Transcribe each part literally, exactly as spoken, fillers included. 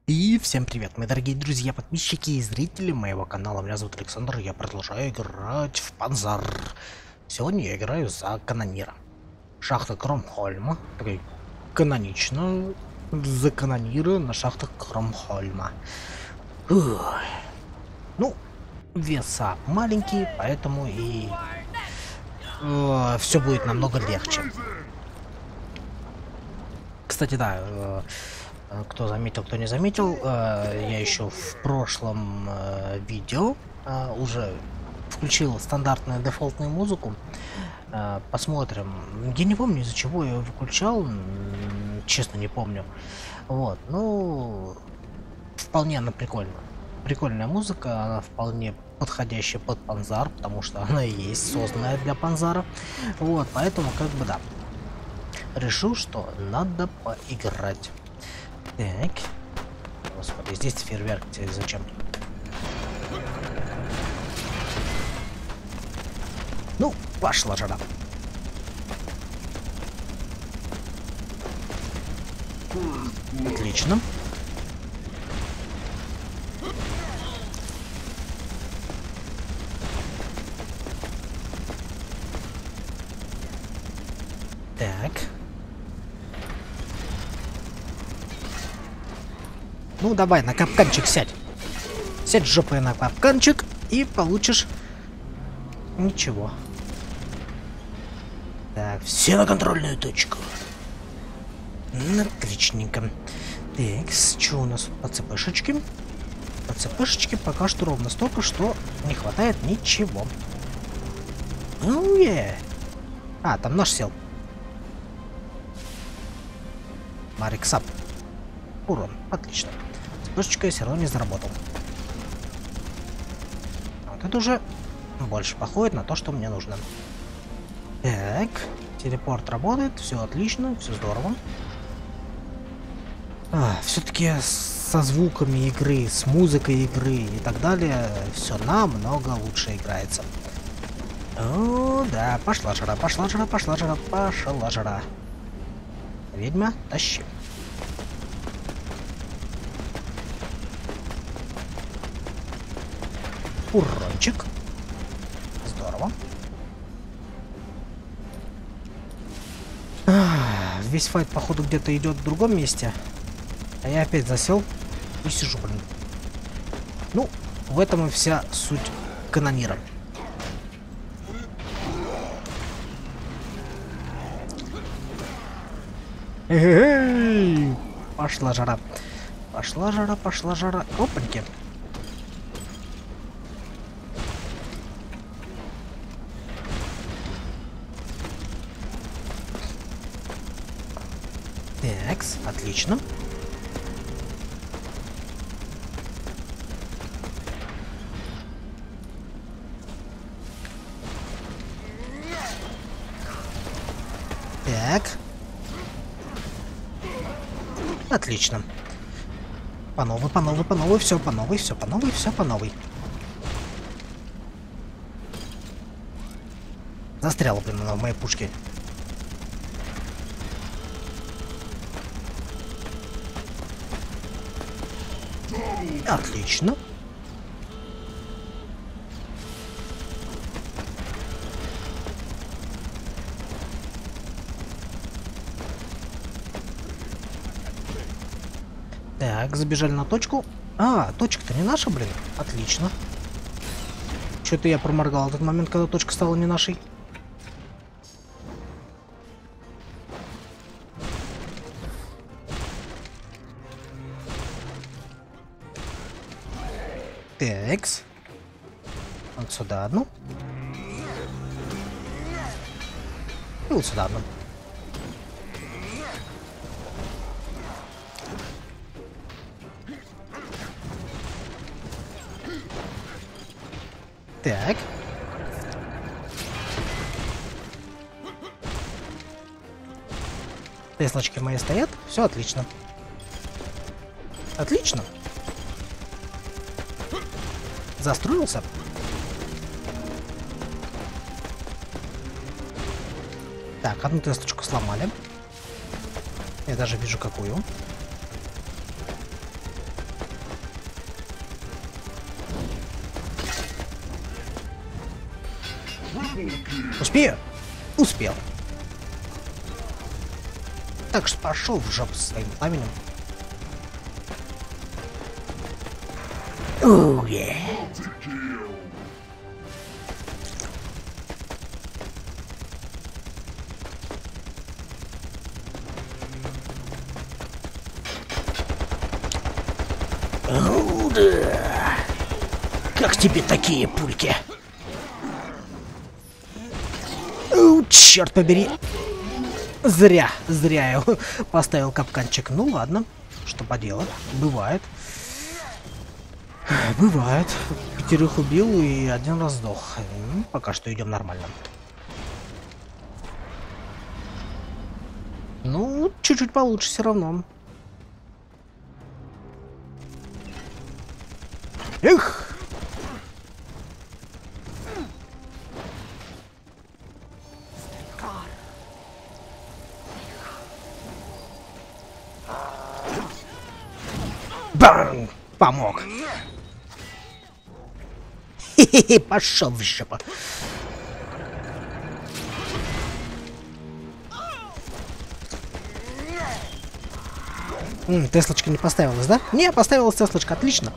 И всем привет, мои дорогие друзья, подписчики и зрители моего канала. Меня зовут Александр, я продолжаю играть в Панзар. Сегодня я играю за канонира. Шахта Кромхольма. Такой канонично за канонира на шахтах Кромхольма. Ух. Ну, веса маленькие, поэтому и э, все будет намного легче. Кстати, да, э, кто заметил, кто не заметил, э, я еще в прошлом э, видео э, уже включил стандартную дефолтную музыку. Э, посмотрим. Я не помню, из-за чего я ее выключал, честно не помню. Вот, ну, вполне она прикольная. Прикольная музыка, она вполне подходящая под Панзар, потому что она и есть созданная для Панзара. Вот, поэтому как бы да. Решил, что надо поиграть. Так. Господи, здесь фейерверк, зачем? Ну, пошла жара. Отлично. Так. Ну давай, на капканчик сядь. Сядь жопой на капканчик и получишь ничего. Так, все на контрольную точку. Отличненько. Так, что у нас по цепышечке? По цепышечке пока что ровно столько, что не хватает ничего. Ну, е. А, там наш сел. Марик Сап. Урон. Отлично. Цепочка я все равно не заработал. Вот это уже больше походит на то, что мне нужно. Так. Телепорт работает. Все отлично. Все здорово. А, все-таки со звуками игры, с музыкой игры и так далее все намного лучше играется. О, да. Пошла жара, пошла жара, пошла жара, пошла жара. Ведьма, тащи. Урончик. Здорово. А, весь файт, походу, где-то идет в другом месте. А я опять засел и сижу, блин. Ну, в этом и вся суть канонира. Эй-эй-эй! Пошла жара. Пошла жара, пошла жара. Опаньки. Такс, отлично. Так. Отлично. По новой, по новой, по новой, все по новой, все по новой, все по новой. Застряла, блин, она в моей пушке. Отлично. Так, забежали на точку. А, точка-то не наша, блин. Отлично. Что-то я проморгал этот момент, когда точка стала не нашей. Такс. Вот сюда одну. И вот сюда одну. Так. Теслочки мои стоят. Все отлично. Отлично. Застроился. Так, одну тесточку сломали. Я даже вижу какую. Успею? Успел. Так что пошел в жопу со своим пламенем. Оу, yeah. Оу, да. Как тебе такие пульки? Оу, черт побери. Зря, зря я поставил капканчик. Ну ладно, что поделать, бывает. Бывает. Пятерых убил и один раз сдох. Ну, пока что идем нормально. Ну, чуть-чуть получше все равно. Эх! Бам! Помог. Хе-хе-хе, пошел в жопу. М, Теслочка не поставилась, да? Не, поставилась Теслочка, отлично.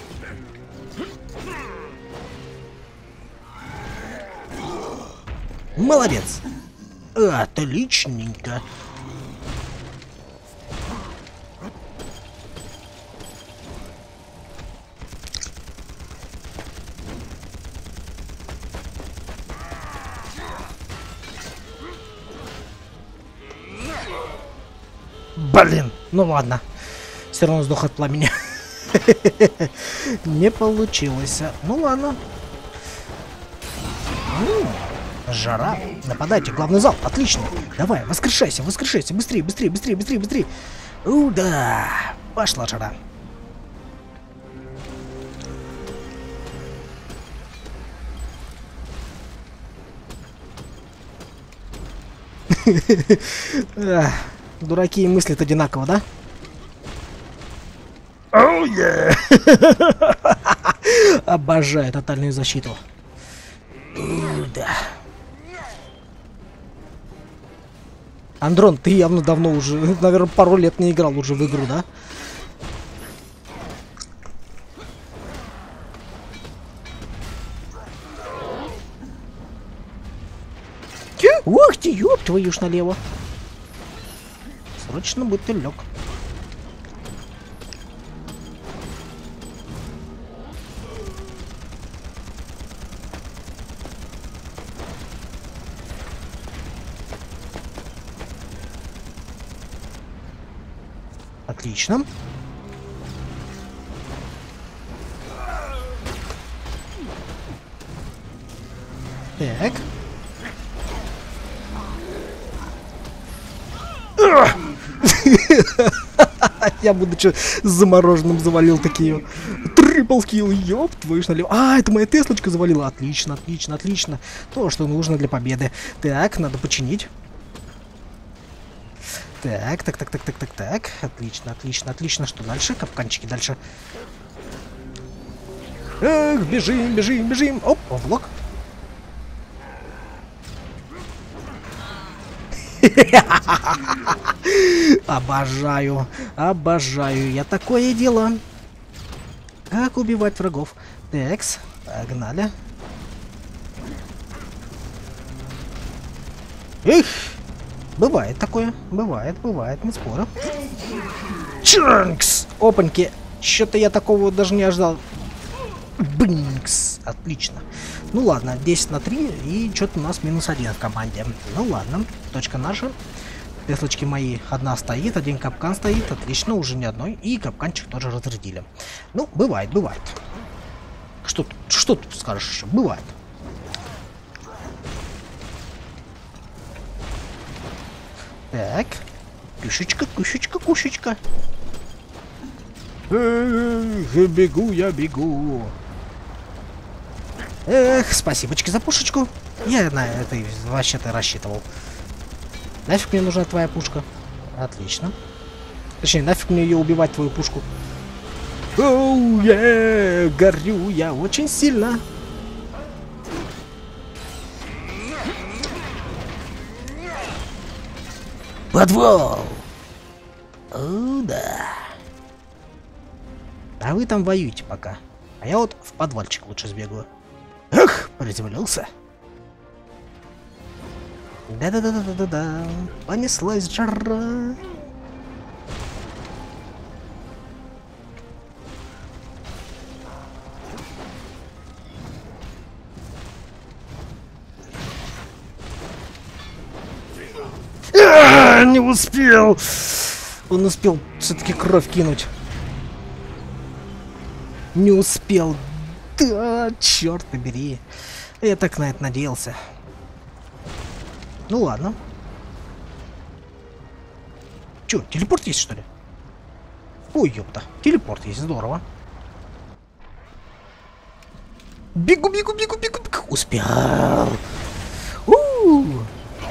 Молодец. Отличненько. Блин, ну ладно. Все равно сдох от пламени. Не получилось. Ну ладно. Жара. Нападайте, главный зал. Отлично. Давай, воскрешайся, воскрешайся. Быстрее, быстрее, быстрее, быстрее, быстрее. У, да. Пошла жара. Дураки и мыслят одинаково, да? Oh, yeah. Обожаю тотальную защиту. Uh, да. Андрон, ты явно давно уже, наверное, пару лет не играл уже в игру, да? Ух ты, ёб твою ж налево. Срочно будь ты лег. Отлично. Так. Я, будучи замороженным, завалил такие. Трипл килл, ёб твою ж налево. А, это моя Теслочка завалила. Отлично, отлично, отлично. То, что нужно для победы. Так, надо починить. Так, так, так, так, так, так, так. Отлично, отлично, отлично. Что дальше? Капканчики дальше. Эх, бежим, бежим, бежим. Оп, влог. Обожаю, обожаю я такое дело. Как убивать врагов? Текс, погнали. Эх, бывает такое, бывает, бывает, не спорю. Чанкс, опаньки, что-то я такого даже не ожидал. Бинкс, отлично. Ну ладно, десять на три, и что-то у нас минус один в команде. Ну ладно, точка наша. Теслочки мои, одна стоит, один капкан стоит, отлично, уже не одной, и капканчик тоже разрядили. Ну, бывает, бывает. Что тут, что тут скажешь еще? Бывает. Так, кушечка, кушечка, кушечка. Эх, бегу я, бегу. Эх, спасибочки за пушечку. Я на это вообще-то рассчитывал. Нафиг мне нужна твоя пушка? Отлично. Точнее, нафиг мне ее убивать, твою пушку? Оу, е, горю я очень сильно. Подвал! О, да. А вы там воюете пока. А я вот в подвальчик лучше сбегаю. Эх, приземлился. Да-да-да-да-да-да. Понеслась жара. А, не успел. Он успел все-таки кровь кинуть. Не успел. Да, черт побери. Я так на это надеялся. Ну ладно. Че, телепорт есть, что ли? Ой, ёпта. Телепорт есть, здорово. Бегу, бегу, бегу, бегу, бегу. Успел. У-у-у.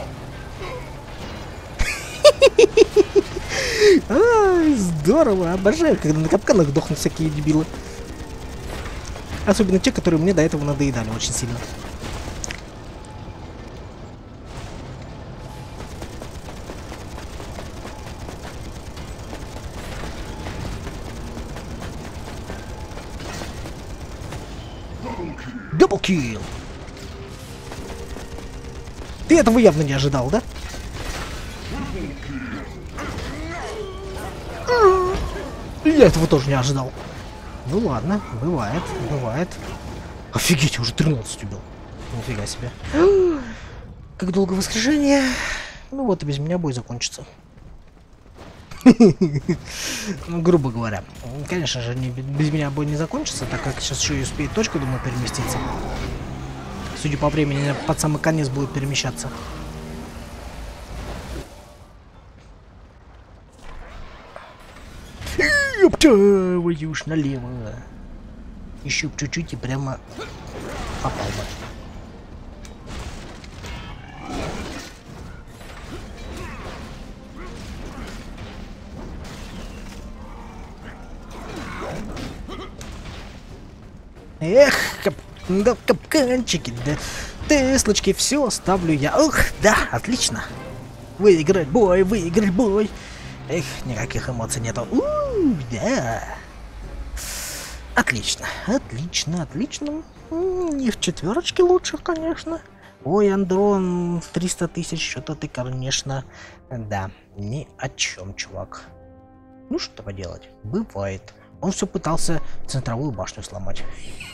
Ай, здорово, обожаю, когда на капканах дохнут всякие дебилы. Особенно те, которые мне до этого надоедали очень сильно. Даблкил! Ты этого явно не ожидал, да? Я этого тоже не ожидал. Ну ладно, бывает, бывает. Офигеть, я уже тринадцать убил. Нифига себе. Как долго воскрешение? Ну вот и без меня бой закончится. Ну, грубо говоря. Конечно же, без меня бой не закончится, так как сейчас еще и успеет точка, думаю, переместиться. Судя по времени, под самый конец будет перемещаться. Ёпта, уж налево. Еще чуть-чуть и прямо попал бы. Эх, кап да, капканчики, да, теслочки, все ставлю я. Ух, да, отлично. Выиграть бой, выиграть бой. Эх, никаких эмоций нету. У-у-у, да. Отлично, отлично, отлично. Не в четверочке лучше, конечно. Ой, Андрон, триста тысяч, что-то ты, конечно, да, ни о чем, чувак. Ну что поделать, бывает. Он все пытался центровую башню сломать.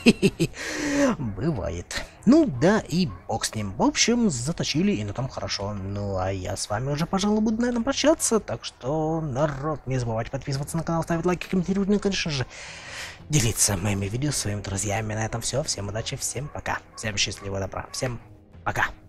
Бывает. Ну да, и бог с ним. В общем, заточили, и на том хорошо. Ну а я с вами уже, пожалуй, буду, наверное, прощаться. Так что, народ, не забывайте подписываться на канал, ставить лайки, комментировать, ну и, конечно же, делиться моими видео с своими друзьями. На этом все. Всем удачи, всем пока. Всем счастливого добра. Всем пока.